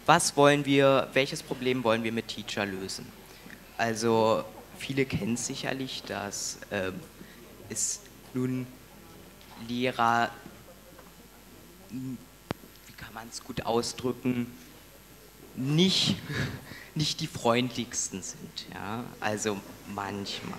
welches Problem wollen wir mit Teacher lösen? Also viele kennen sicherlich, dass es nun Lehrer, wie kann man es gut ausdrücken, nicht die freundlichsten sind, ja? Also manchmal.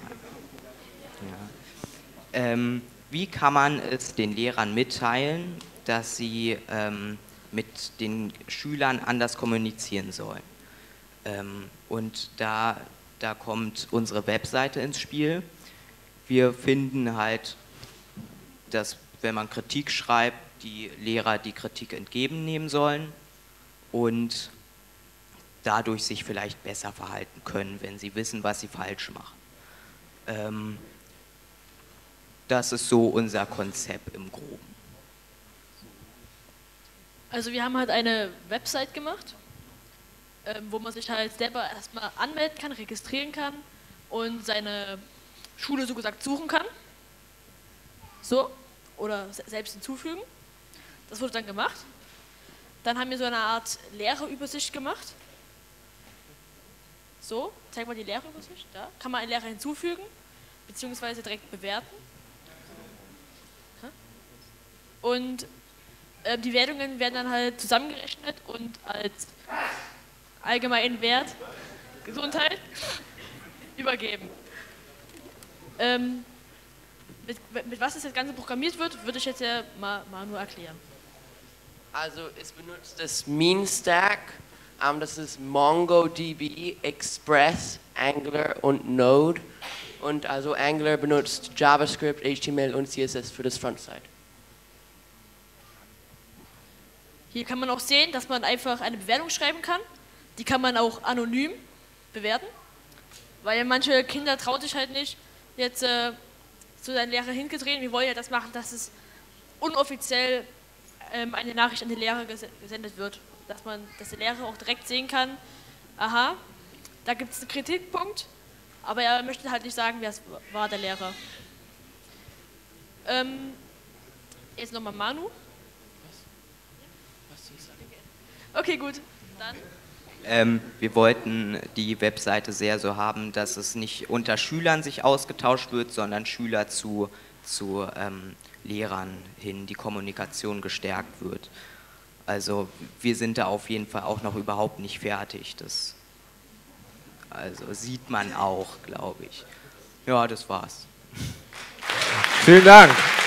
Ja. Wie kann man es den Lehrern mitteilen, dass sie mit den Schülern anders kommunizieren sollen? Und da kommt unsere Webseite ins Spiel. Wir finden halt, dass wenn man Kritik schreibt, die Lehrer die Kritik entgegennehmen sollen und dadurch sich vielleicht besser verhalten können, wenn sie wissen, was sie falsch machen. Das ist so unser Konzept im Groben. Also wir haben halt eine Website gemacht, wo man sich halt selber erstmal anmelden kann, registrieren kann und seine Schule so gesagt suchen kann. So, oder selbst hinzufügen. Das wurde dann gemacht. Dann haben wir so eine Art Lehrerübersicht gemacht. So, zeig mal die Lehrerübersicht. Da kann man einen Lehrer hinzufügen, beziehungsweise direkt bewerten. Und die Wertungen werden dann halt zusammengerechnet und als allgemeinen Wert Gesundheit übergeben. Mit was das Ganze programmiert wird, würde ich jetzt ja mal nur erklären. Also es benutzt das MeanStack, das ist MongoDB, Express, Angular und Node. Und also Angular benutzt JavaScript, HTML und CSS für das Frontside. Hier kann man auch sehen, dass man einfach eine Bewertung schreiben kann. Die kann man auch anonym bewerten, weil manche Kinder trauen sich halt nicht, jetzt zu seinem Lehrer hingetreten. Wir wollen ja das machen, dass es unoffiziell eine Nachricht an die Lehrer gesendet wird, dass der Lehrer auch direkt sehen kann, aha, da gibt es einen Kritikpunkt, aber er möchte halt nicht sagen, wer es war, der Lehrer. Jetzt nochmal Manu. Okay, gut. Dann. Wir wollten die Webseite sehr so haben, dass es nicht unter Schülern sich ausgetauscht wird, sondern Schüler zu Lehrern hin, die Kommunikation gestärkt wird. Also wir sind da auf jeden Fall auch noch überhaupt nicht fertig. Das also sieht man auch, glaube ich. Ja, das war's. Vielen Dank.